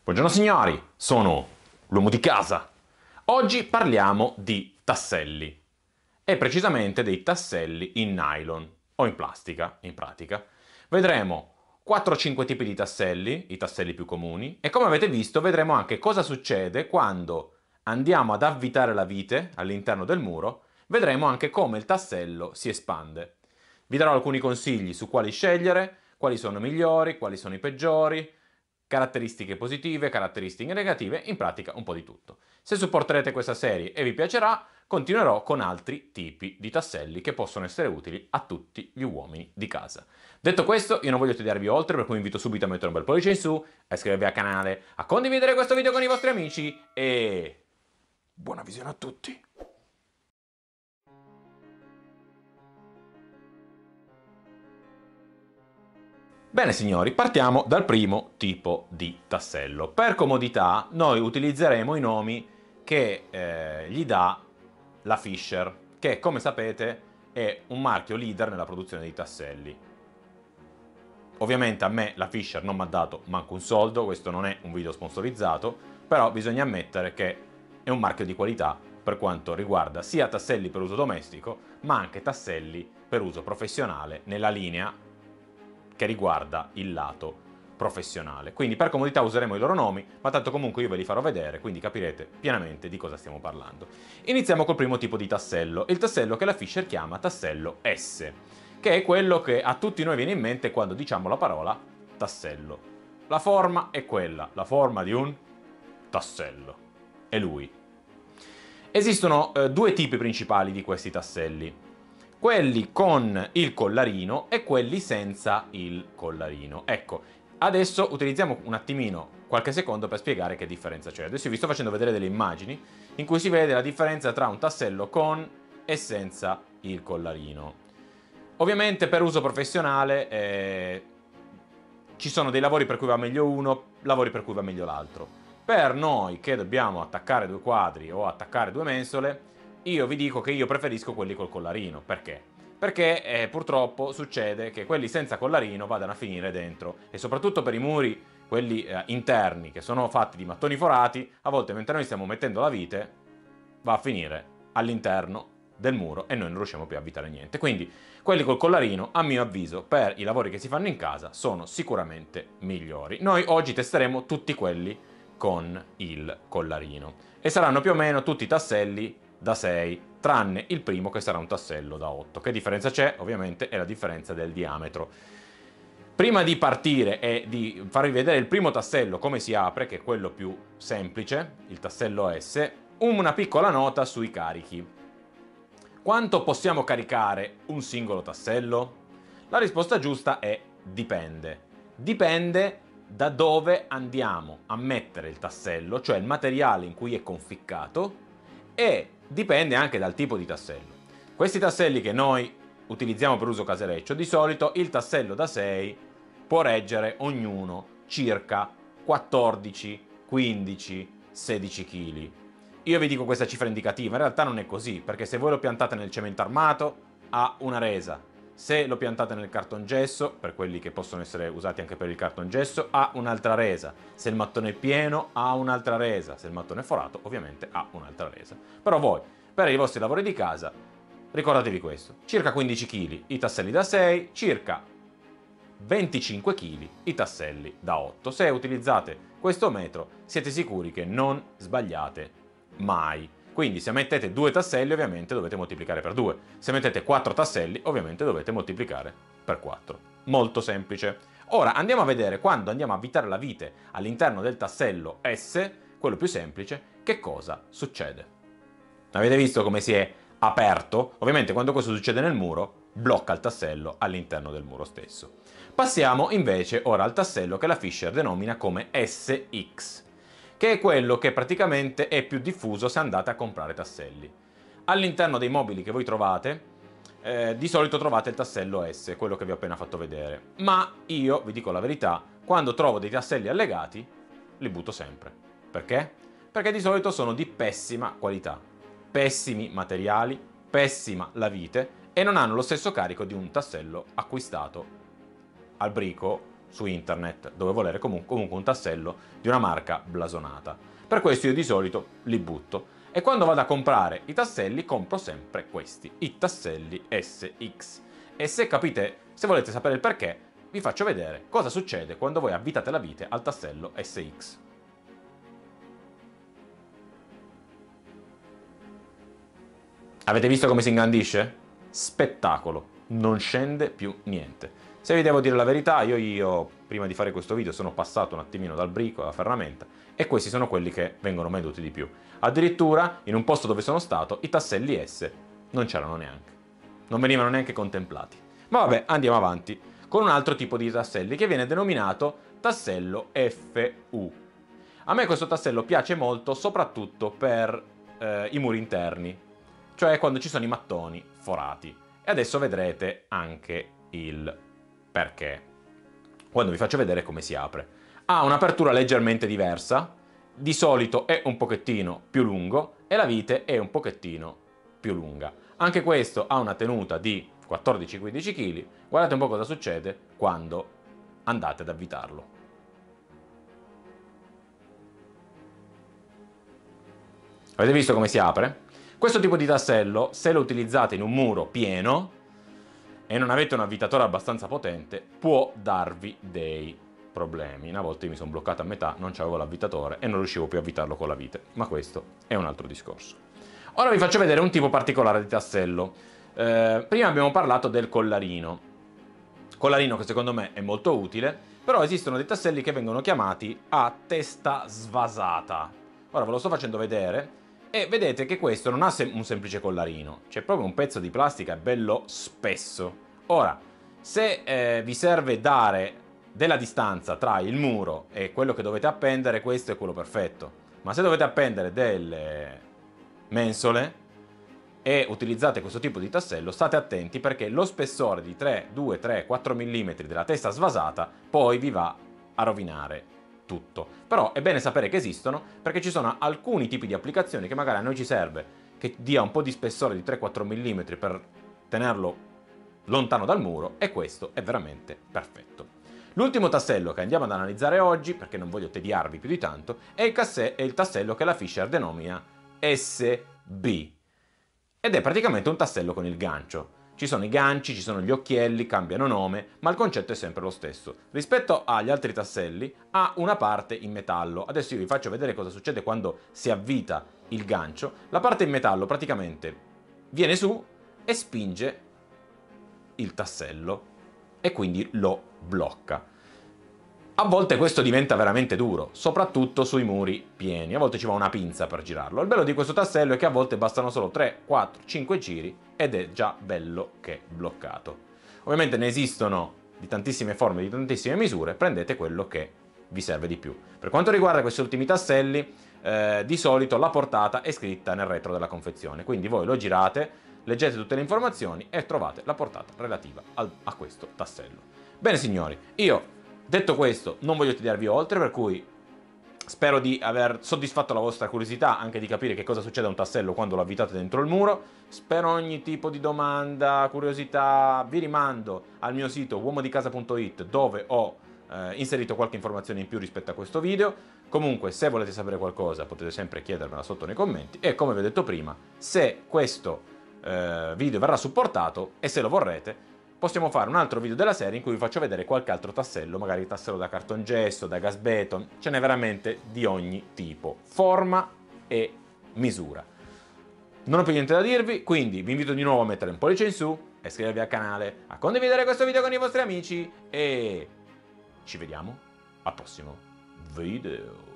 Buongiorno signori, sono l'uomo di casa. Oggi parliamo di tasselli e precisamente dei tasselli in nylon o in plastica, in pratica. Vedremo 4-5 tipi di tasselli, i tasselli più comuni, e come avete visto vedremo anche cosa succede quando andiamo ad avvitare la vite all'interno del muro, vedremo anche come il tassello si espande. Vi darò alcuni consigli su quali scegliere, quali sono i migliori, quali sono i peggiori, caratteristiche positive, caratteristiche negative, in pratica un po' di tutto. Se supporterete questa serie e vi piacerà, continuerò con altri tipi di tasselli che possono essere utili a tutti gli uomini di casa. Detto questo, io non voglio tediarvi oltre, per cui vi invito subito a mettere un bel pollice in su, a iscrivervi al canale, a condividere questo video con i vostri amici e buona visione a tutti! Bene signori, partiamo dal primo tipo di tassello. Per comodità noi utilizzeremo i nomi che gli dà la Fisher, che come sapete è un marchio leader nella produzione di tasselli. Ovviamente a me la Fisher non mi ha dato manco un soldo, questo non è un video sponsorizzato, però bisogna ammettere che è un marchio di qualità per quanto riguarda sia tasselli per uso domestico, ma anche tasselli per uso professionale nella linea che riguarda il lato professionale. Quindi per comodità useremo i loro nomi, ma tanto comunque io ve li farò vedere, quindi capirete pienamente di cosa stiamo parlando. Iniziamo col primo tipo di tassello, il tassello che la Fisher chiama tassello S, che è quello che a tutti noi viene in mente quando diciamo la parola tassello. La forma è quella, la forma di un tassello. È lui. Esistono due tipi principali di questi tasselli, quelli con il collarino e quelli senza il collarino. Ecco, adesso utilizziamo un attimino, qualche secondo per spiegare che differenza c'è. Adesso vi sto facendo vedere delle immagini in cui si vede la differenza tra un tassello con e senza il collarino. Ovviamente per uso professionale ci sono dei lavori per cui va meglio uno, lavori per cui va meglio l'altro. Per noi che dobbiamo attaccare due quadri o attaccare due mensole, io vi dico che io preferisco quelli col collarino. Perché? Perché purtroppo succede che quelli senza collarino vadano a finire dentro, e soprattutto per i muri, quelli interni, che sono fatti di mattoni forati, a volte mentre noi stiamo mettendo la vite, va a finire all'interno del muro e noi non riusciamo più a avvitare niente. Quindi quelli col collarino, a mio avviso, per i lavori che si fanno in casa, sono sicuramente migliori. Noi oggi testeremo tutti quelli con il collarino e saranno più o meno tutti tasselli da 6, tranne il primo che sarà un tassello da 8. Che differenza c'è? Ovviamente è la differenza del diametro. Prima di partire e di farvi vedere il primo tassello come si apre, che è quello più semplice, il tassello S, una piccola nota sui carichi. Quanto possiamo caricare un singolo tassello? La risposta giusta è dipende. Dipende da dove andiamo a mettere il tassello, cioè il materiale in cui è conficcato, e dipende anche dal tipo di tassello. Questi tasselli che noi utilizziamo per uso casereccio, di solito il tassello da 6 può reggere ognuno circa 14, 15, 16 kg. Io vi dico questa cifra indicativa, in realtà non è così, perché se voi lo piantate nel cemento armato ha una resa, se lo piantate nel cartongesso, per quelli che possono essere usati anche per il cartongesso, ha un'altra resa, se il mattone è pieno ha un'altra resa, se il mattone è forato ovviamente ha un'altra resa. Però voi, per i vostri lavori di casa, ricordatevi questo, circa 15 kg i tasselli da 6, circa 25 kg i tasselli da 8. Se utilizzate questo metro siete sicuri che non sbagliate mai. Quindi se mettete 2 tasselli ovviamente dovete moltiplicare per 2, se mettete 4 tasselli ovviamente dovete moltiplicare per 4. Molto semplice. Ora andiamo a vedere, quando andiamo a avvitare la vite all'interno del tassello S, quello più semplice, che cosa succede. Avete visto come si è aperto? Ovviamente quando questo succede nel muro blocca il tassello all'interno del muro stesso. Passiamo invece ora al tassello che la Fisher denomina come SX, che è quello che praticamente è più diffuso se andate a comprare tasselli. All'interno dei mobili che voi trovate, di solito trovate il tassello S, quello che vi ho appena fatto vedere. Ma io, vi dico la verità, quando trovo dei tasselli allegati, li butto sempre. Perché? Perché di solito sono di pessima qualità, pessimi materiali, pessima la vite e non hanno lo stesso carico di un tassello acquistato al brico su internet, dove volere comunque un tassello di una marca blasonata. Per questo io di solito li butto. E quando vado a comprare i tasselli compro sempre questi, i tasselli SX. E se volete sapere il perché, vi faccio vedere cosa succede quando voi avvitate la vite al tassello SX. Avete visto come si ingrandisce? Spettacolo, non scende più niente. Se vi devo dire la verità, io prima di fare questo video sono passato un attimino dal brico alla ferramenta e questi sono quelli che vengono venduti di più. Addirittura in un posto dove sono stato i tasselli S non c'erano neanche, non venivano neanche contemplati. Ma vabbè, andiamo avanti con un altro tipo di tasselli che viene denominato tassello FU. A me questo tassello piace molto soprattutto per i muri interni, cioè quando ci sono i mattoni forati. E adesso vedrete anche il perché, quando vi faccio vedere come si apre. Ha un'apertura leggermente diversa, di solito è un pochettino più lungo e la vite è un pochettino più lunga. Anche questo ha una tenuta di 14-15 kg. Guardate un po' cosa succede quando andate ad avvitarlo. Avete visto come si apre? Questo tipo di tassello, se lo utilizzate in un muro pieno e non avete un avvitatore abbastanza potente, può darvi dei problemi. Una volta io mi sono bloccato a metà, non c'avevo l'avvitatore e non riuscivo più a avvitarlo con la vite, ma questo è un altro discorso. Ora vi faccio vedere un tipo particolare di tassello. Prima abbiamo parlato del collarino che secondo me è molto utile, però esistono dei tasselli che vengono chiamati a testa svasata. Ora ve lo sto facendo vedere e vedete che questo non ha un semplice collarino, c'è proprio un pezzo di plastica bello spesso. Ora, se vi serve dare della distanza tra il muro e quello che dovete appendere, questo è quello perfetto. Ma se dovete appendere delle mensole e utilizzate questo tipo di tassello, state attenti perché lo spessore di 3, 2, 3, 4 mm della testa svasata poi vi va a rovinare tutto. Però è bene sapere che esistono, perché ci sono alcuni tipi di applicazioni che magari a noi ci serve che dia un po' di spessore di 3-4 mm per tenerlo lontano dal muro, e questo è veramente perfetto. L'ultimo tassello che andiamo ad analizzare oggi, perché non voglio tediarvi più di tanto, è il tassello che la Fisher denomina SB. Ed è praticamente un tassello con il gancio. Ci sono i ganci, ci sono gli occhielli, cambiano nome, ma il concetto è sempre lo stesso. Rispetto agli altri tasselli, ha una parte in metallo. Adesso io vi faccio vedere cosa succede quando si avvita il gancio. La parte in metallo praticamente viene su e spinge il tassello e quindi lo blocca. A volte questo diventa veramente duro, soprattutto sui muri pieni, a volte ci va una pinza per girarlo. Il bello di questo tassello è che a volte bastano solo 3, 4, 5 giri ed è già bello che bloccato. Ovviamente ne esistono di tantissime forme, di tantissime misure, prendete quello che vi serve di più. Per quanto riguarda questi ultimi tasselli, di solito la portata è scritta nel retro della confezione, quindi voi lo girate, leggete tutte le informazioni e trovate la portata relativa a questo tassello. Bene signori, io detto questo non voglio tediarvi oltre, per cui spero di aver soddisfatto la vostra curiosità anche di capire che cosa succede a un tassello quando lo avvitate dentro il muro. Per ogni tipo di domanda, curiosità, vi rimando al mio sito uomodicasa.it, dove ho inserito qualche informazione in più rispetto a questo video. Comunque, se volete sapere qualcosa potete sempre chiedermela sotto nei commenti, e come vi ho detto prima, se questo video verrà supportato e se lo vorrete, possiamo fare un altro video della serie in cui vi faccio vedere qualche altro tassello, magari tassello da cartongesso, da gas beton, ce n'è veramente di ogni tipo, forma e misura. Non ho più niente da dirvi, quindi vi invito di nuovo a mettere un pollice in su, a iscrivervi al canale, a condividere questo video con i vostri amici e ci vediamo al prossimo video.